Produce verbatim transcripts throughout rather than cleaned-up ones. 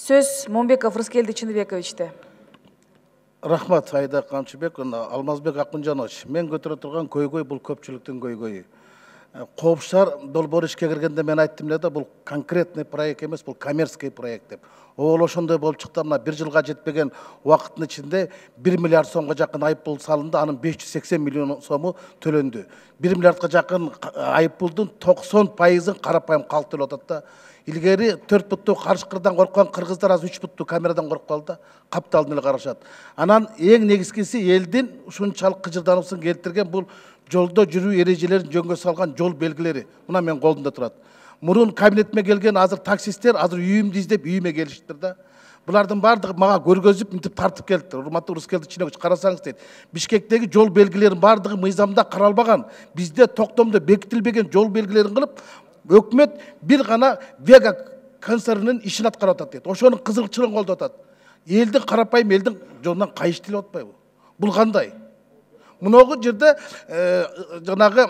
Сөз Момбеков Рыскелди Чыныбековичте. Рахмат, Айда Камчыбек, Алмазбек Акунжанович. Мен көтөрө турган көйгөй бул көпчүлүктүн көйгөйү. Коопшар долбоор ишке киргенде мен айттым эле да, бул конкретный проект эмес, бул коммерческий проект деп. Ол ошондой болуп чыкты, мына бир жылга жетпеген убакыттын ичинде бир миллиард сомго жакын айыппул салынды, анын беш жүз сексен миллион сому төлөндү. бир миллиардга жакын айыппулдун токсон пайызын карапайым калк төлөп атат да. Илгери төрт буттуу карышкырдан корккан кыргыздар азыр үч буттуу камерадан коркуп калды да, капталын эле карашат. Анан эң негизгиси элдин ушунчалык кыжырдануусун келтирген бул жолдо жүрүү эрежелерин жөнгө салган жол белгилери. Мына мен колумда турат. Мурун кабинетиме келген азыр таксисттер азыр үйүмдү издеп үйүмө келиштир да. Булардын бардыгы мага көргөзүп, мынтип тартып келди. Урматтуу Рыскелди Чыныбекович, карасаңыз дейт. Бишкектеги жол белгилеринин бардыгы мыйзамда каралбаган, бизде токтомдо бекитилбеген жол белгилерин кылып, өкмөт бир гана Вега концернинин ишин аткарып атат дейт. Ошонун кызыкчылыгын колдоп атат. Элдин карапайым элдин жолунан кайыштып атпайбы? Бул кандай? Мыногу жерде жанагы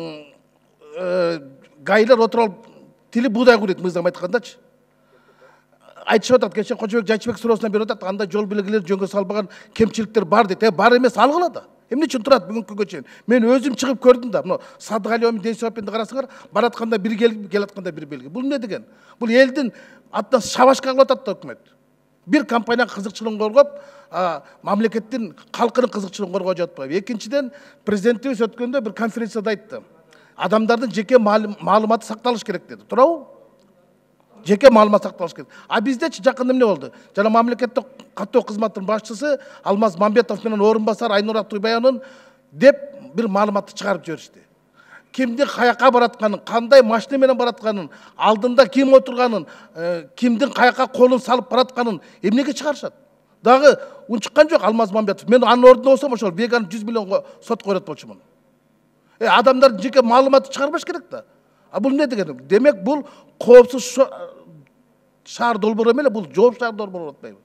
гайлар отуруп алып тили буудай курuyт, мыйзам айткандачы. Айтышып атат, кечээ Кожобек Жайчыбек суроосуна берип атат, анда жол белгилери жөнгө салбаган кемчиликтер бар дейт. Э, бар эмес, алгыла да. Эмне үчүн турат бүгүнкү күнгө чейин? Мен өзүм чыгып көрдүм да. Мына Садыгали Денисовпенди карасаңар, баратканда бир келип, келатканда бир белги. Бул эмне деген? Бул элдин атынан шабашка кылып атат да өкмөт. Бир компания кызыкчылыгын коргоп, мамлекеттин калкынын кызыкчылыгын коргоп жатпайбы. Экинчиден, президентибиз өткөндө бир конференцияда айтты. Адамдардын жеке маалыматы сакталыш керек деди. Туурабы? Жеке маалымат сакталыш керек. А биздечи жакында эмне болду? Жана мамлекеттик каттоо кызматынын башчысы Алмаз Мамбетов менен орун басар Айнура Туйбаянын деп бир маалыматты чыгарып жиберишти. Кимдин каяка баратканын, кандай машина менен баратканын, алдында ким отурганын, кимдин каяка колун салып баратканын эмнеге чыгарышат? Дагы унчуккан жок Алмаз Мамбетов. Мен анын ордунда болсом ошол Веганы жүз миллионго сот коет болчумун. Э, адамдардын жеке маалыматы чыгарбаш керек да. А бул эмне деген? Демек бул коопсуз шаар долбоору эмес, бул жооп шаар долбоору болуп атпайбы?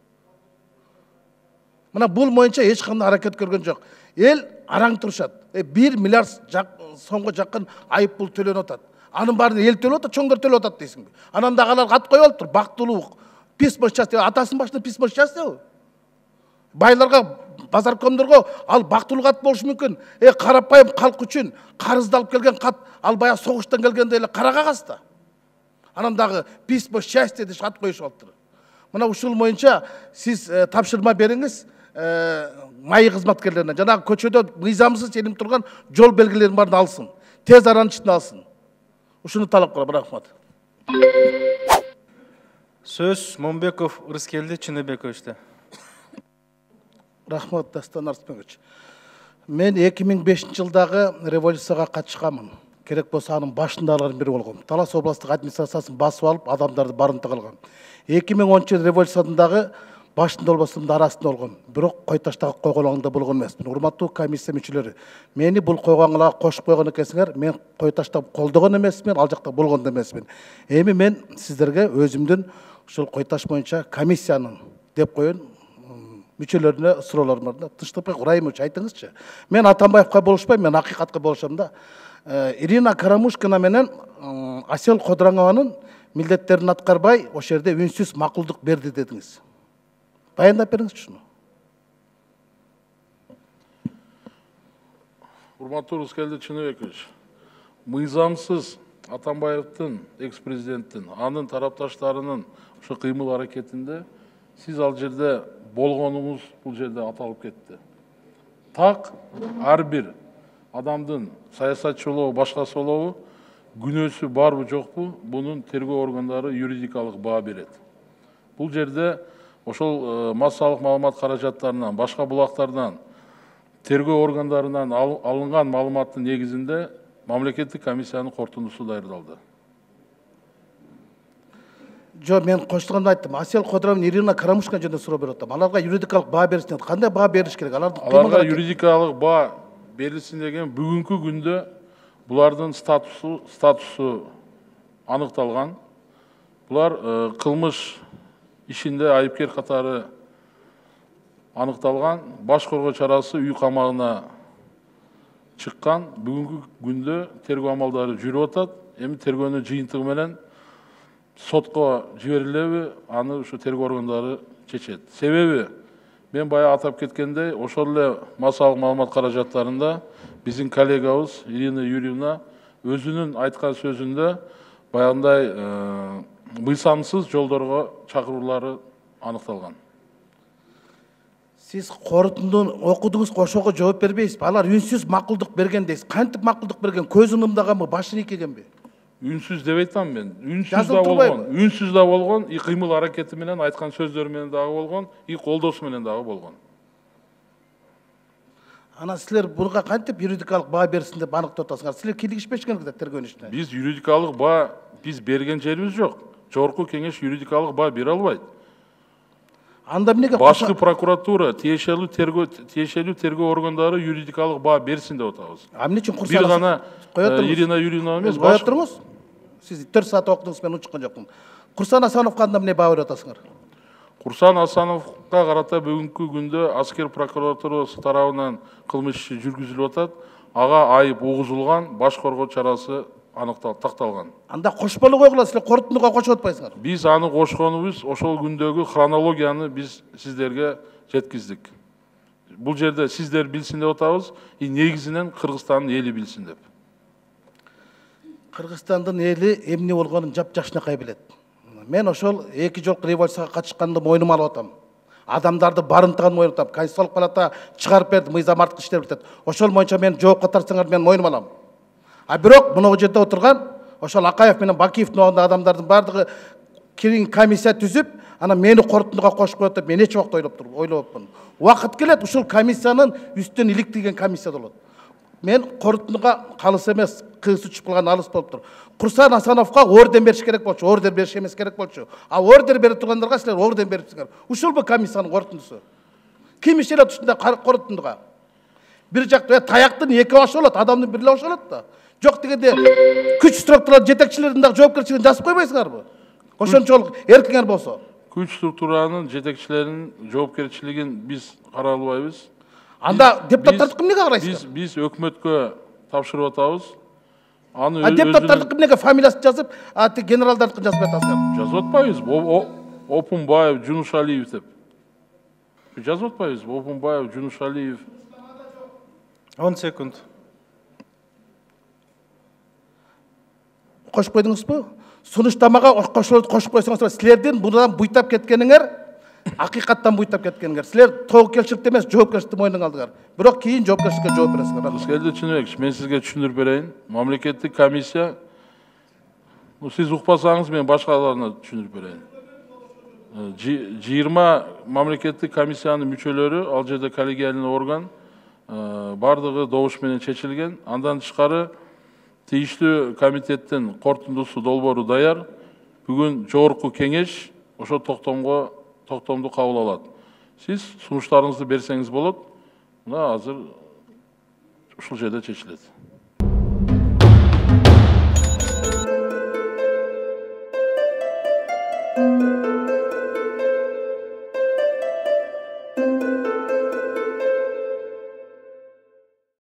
Мына бул боюнча эч кандай аракет көргөн жок. Эл араң турушат. бир миллиард сомго жакын айыппул төлөнүп атат. Анын баарын эл төлөп атат, чоңдор төлөп атат дейсиңби? Анан дагы алар кат коюп алыптыр. Бактылуу письмо сейчас деп, атасынын башына письмо сейчас деп. Байларга, базаркомдорго ал бактылуу кат болушу мүмкүн. Э, карапайым калк үчүн карызды алып келген кат, ал баягы согуштан келгенде эле кара кагаз да. Анан дагы письмо счастье деп кат коюшуп алыптыр. Мына ушул боюнча сиз тапшырма бериңиз майы кызматкерлерине. Жанагы көчөдө мыйзамсыз сеним турган жол белгилерин баарын алсын. Тез аранын ичинде алсын. Ушуну талап кылам. Рахмат. Сөз Момбеков Рыскелди Чыныбековичте. Рахмат, Дастан Арсбекович. Мен эки миң бешинчи жылдагы революцияга катышканмын. Керек болсо анын башындагылардын бири болгом. Талас областтык администрациясын басып алып, адамдарды барымта кылган. эки миң онунчу революциядан дагы башында болбосом да арасында болгом. Бирок кой таштагы койгоңда болгон эмесмин. Урматтуу комиссия мүчөлөрү, мени бул койгоңларга кошуп койгон экенсиңер, мен кой таштап колдогон эмесмин, ал жакта болгон да эмесмин. Эми мен сиздерге өзүмдүн ушул кой таш боюнча комиссиянын деп коюн мүчөлөрүнө суроолорум бар. Тынчтыкбек Ырайымович, айтыңызчы. Мен Атамбаевка болушпайм, мен акыйкатка болушам да. Ирина Карамушкина менен Асел Кодроңованын милдеттерин аткарбай, ошол жерде үнсүз макулдук берди дедиңиз. Баяндап бериңизчи шуну. Урматтуу Рыскелди Чыныбекович, мыйзамсыз Атамбаевдин, экс-президенттин, анын тарапташтарынын ушу кыймыл аракетинде сиз ал жерде болгонуңуз бул жерде аталып кетти. Так ар бир адамдын саясатчы болобу, башкасы болобу, күнөөсү барбы жокпу, бунун тергөө органдары юридикалык баа берет. Бул жерде ошол массалык маалымат каражаттарынан, башка булактардан, тергөө органдарынан алынган маалыматтын негизинде мамлекеттик комиссиянын корутундусу даярдалды. Жо, мен коштуганда айттым. Асел Кодроң, Ирина Карамушкина жөнүндө суроо берип атам. Аларга юридикалык баа берилсин. Кандай баа бериш керек? Аларга юридикалык баа берилсин деген бүгүнкү күндө булардын статусу статусу аныкталган. Булар кылмыш ишинде айыпкер катары аныкталган. Баш коргоо чарасы үй камагына чыккан. Бүгүнкү күндө тергөө амалдары жүрүп атат. Эми тергөөнүн жыйынтыгы менен сотко жиберилеби, аны ушу тергөө органдары чечет. Себеби мен бая атап кеткендей, ошол эле массалык маалымат каражаттарында биздин коллегабыз Ирина Юрьевна өзүнүн айткан сөзүндө баягындай мыйзамсыз жолдорго чакыруулары аныкталган. Сиз корутундун окудуңуз, ошого жооп бербейсизби? Алар үнсүз макулдук берген дейсиз. Кантип макулдук берген? Көзүн ымдаганбы, башын ийкегенби? Үнсүз деп айтам мен. Үнсүз да Жазылып болгон, турбайбы? үнсүз да болгон, и кыймыл аракети менен, айткан сөздөрү менен дагы болгон, и колдоосу менен дагы болгон. Ана силер буга кантип юридикалык баа берсин деп аныктап атасыңар? Силер кийлигишпешкен да тергөө ишине. Биз юридикалык баа биз берген жерибиз жок. Жогорку кеңеш юридикалык баа бере албайт. Анда эмнеге Башкы прокуратура, тиешелүү тергөө тиешелүү тергөө органдары юридикалык баа берсин деп атабыз. А эмне үчүн Бир курсак? гана Ирина Юрьевна эмес, Коя туруңуз. Сиз төрт саат окудуңуз, мен унчуккан жокмун. Курсан Асановго анда эмне баа берип атасыңар? Курсан Асановго карата бүгүнкү күндө аскер прокуратурасы тарабынан кылмыш иши жүргүзүлүп атат. Ага айып угузулган, баш коргоо чарасы аныкталып такталган. Анда кошполу койгула, силер корутундуга кошуп атпайсыңар. Биз аны кошконубуз ошол күндөгү хронологияны биз сиздерге жеткиздик. Бул жерде сиздер билсин деп атабыз, и негизинен Кыргызстандын эли билсин деп. Кыргызстандын эли эмне болгонун жапжашынакай билет. Мен ошол эки жолку революцияга катышканды мойнума алып атам. Адамдарды барымтыган мойнума атам. Конституциялык палата чыгарып берди, мыйзам арткы иштер билет. Ошол боюнча мен жоопко тартсаңар мен мойнума алам. А бирок мына жерде отурган ошол Акаев менен Бакиевдин оңунда адамдардын бардыгы кирин комиссия түзүп, ана мени корутундуга кошуп коет деп мен эч убакта ойлоп туруп, ойлоптмун. Убакыт келет, ушул комиссиянын үстүнөн иликтирген комиссия болот. Мен корутундуга калыс эмес, кыйсы учуп калган алыс болуп тур. Курсан Асановго орден бериш керек болчу, орден бериш эмес керек болчу. А орден берип тургандарга силер орден берипсиңер. Ушул бу комиссиянын корутундусу. Ким ишелет ушундай корутундуга? Бир жакта таяктын эки башы болот, адамдын бир эле башы болот да. Жок дегенде күч структуралар жетекчилердин дагы жоопкерчилигин жазып койбойсуңарбы? Ошончолук эркиңер болсо. Күч структуранын жетекчилеринин жоопкерчилигин биз карай албайбыз. Анда депутаттарды эмнеге карайсыздар? Биз биз өкмөткө тапшырып атабыз. Аны А депутаттарды эмнеге фамилиясын жазып, а тик генералдардыкын жазып атасыңар? жазып атпайбыз. Опунбаев, Жунушалиев деп. Жазып атпайбыз. Опунбаев, Жунушалиев. он секунд. Кошуп койдуңузбу? Сунуштамага кошулуп кошуп койсоңуздар, силердин будан буйтап кеткениңер, акыйкаттан буйтап кеткениңер. Силер тоокелчиликти эмес, жоопкерчиликти мойнуңа алдыңар. Бирок кийин жоопкерчиликке жооп бересиңер. Рыскелди Чыныбекович, мен сизге түшүндүрүп берейин. Мамлекеттик комиссия, ну сиз укпасаңыз мен башкаларына түшүндүрүп берейин. жыйырма мамлекеттик комиссиянын мүчөлөрү, ал жерде коллегиальный орган, бардыгы добуш менен чечилген. Андан тышкары тийиштүү комитеттин корутундусу долбоору даяр. Бүгүн жогорку кеңеш ошо токтомго токтомду кабыл алат. Сиз сунуштарыңызды берсеңиз болот. Мына азыр ушул жерде чечилет.